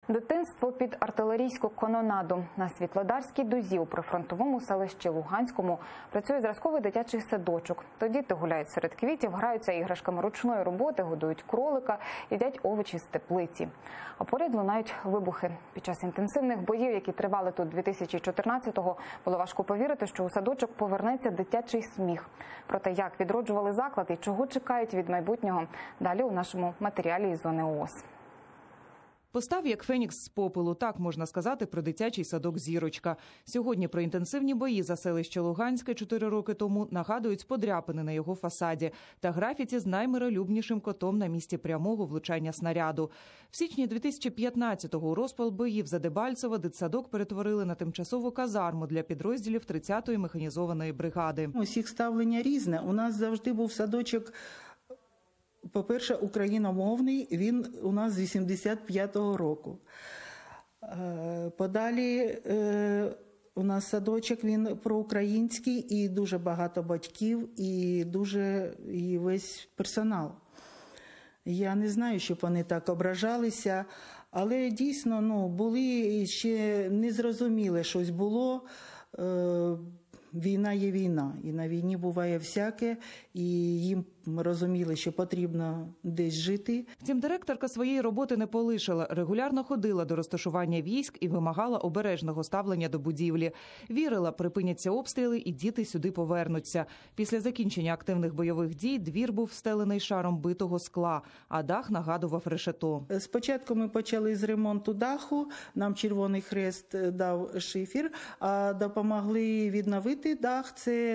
Дитинство під артилерійську канонаду. На Світлодарській дузі у прифронтовому селищі Луганському працює зразковий дитячий садочок. То діти гуляють серед квітів, граються іграшками ручної роботи, годують кролика, їдять овочі з теплиці. А поряд лунають вибухи. Під час інтенсивних боїв, які тривали тут 2014-го, було важко повірити, що у садочок повернеться дитячий сміх. Про те, як відроджували заклад і чого чекають від майбутнього, далі у нашому матеріалі із зони ООС. Постав як фенікс з попелу, так можна сказати про дитячий садок «Зірочка». Сьогодні про інтенсивні бої за селище Луганське 4 роки тому нагадують подряпини на його фасаді та графіті з наймиролюбнішим котом на місці прямого влучання снаряду. В січні 2015-го у розпал боїв за Дебальцево дитсадок перетворили на тимчасову казарму для підрозділів 30-ї механізованої бригади. Усіх ставлення різне. У нас завжди був садочок, по-перше, україномовний, він у нас з 85-го року. Подалі у нас садочок, він проукраїнський, і дуже багато батьків, і весь персонал. Я не знаю, щоб вони так ображалися, але дійсно, були ще незрозуміле щось було. Війна є війна, і на війні буває всяке, і їм розуміли, що потрібно десь жити. Втім, директорка своєї роботи не полишила. Регулярно ходила до розташування військ і вимагала обережного ставлення до будівлі. Вірила, припиняться обстріли і діти сюди повернуться. Після закінчення активних бойових дій двір був встелений шаром битого скла, а дах нагадував решето. Спочатку ми почали з ремонту даху, нам Червоний Хрест дав шифер, а допомогли відновити дах. Це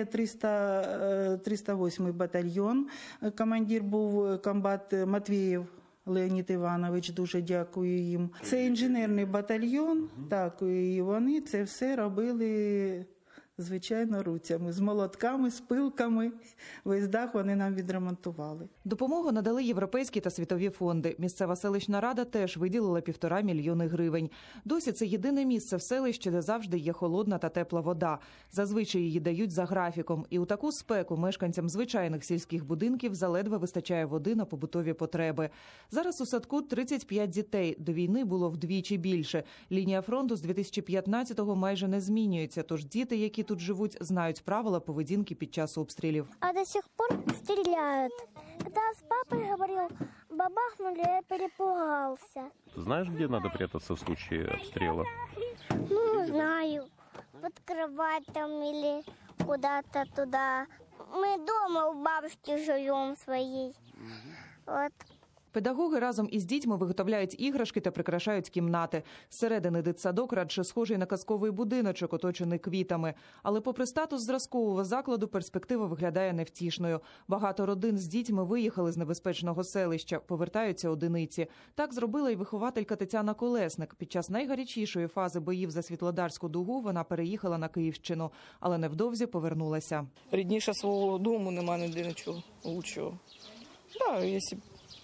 308-й батальйон. Командир був комбат Матвієв Леонід Іванович, дуже дякую їм. Це інженерний батальйон, так, і вони це все робили, звичайно, руцями, з молотками, з пилками. Весь дах вони нам відремонтували. Допомогу надали європейські та світові фонди. Місцева селищна рада теж виділила 1,5 мільйони гривень. Досі це єдине місце в селищі, де завжди є холодна та тепла вода. Зазвичай її дають за графіком. І у таку спеку мешканцям звичайних сільських будинків заледве вистачає води на побутові потреби. Зараз у садку 35 дітей. До війни було вдвічі більше. Лінія фронту з 2015-го майже не змінюється. Тож діти, які тут живуть, знають правила поведінки під час обстрілів. А до сих пор стреляют. Когда с папой говорил, бабахнули, я перепугался. Ты знаешь, где надо прятаться в случае обстрела? Ну, знаю. Под кровать там или куда-то туда. Мы дома у бабушки живем своей. Вот. Педагоги разом із дітьми виготовляють іграшки та прикрашають кімнати. Зсередини дитсадок радше схожий на казковий будиночок, оточений квітами. Але попри статус зразкового закладу, перспектива виглядає невтішною. Багато родин з дітьми виїхали з небезпечного селища, повертаються одиниці. Так зробила і вихователька Тетяна Колесник. Під час найгарячішої фази боїв за Світлодарську дугу вона переїхала на Київщину, але невдовзі повернулася. Рідніше свого дому немає ніде нічого лучшого. Так, якщо...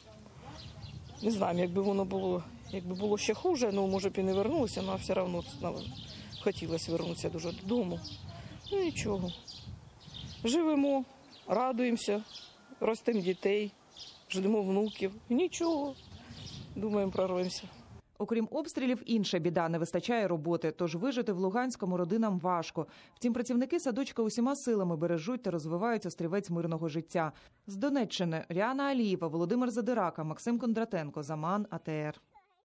Не знаю, якби було ще хуже, може б і не вернулася, але все одно хотілося вернутися дуже додому. Ну нічого. Живемо, радуємося, ростемо дітей, ждемо внуків. Нічого, думаємо, прорвемося. Окрім обстрілів, інша біда – не вистачає роботи, тож вижити в Луганському родинам важко. Втім, працівники садочка усіма силами бережуть та розвивають острівець мирного життя. З Донеччини Ріана Алієва, Володимир Задирака, Максим Кондратенко, Заман, АТР.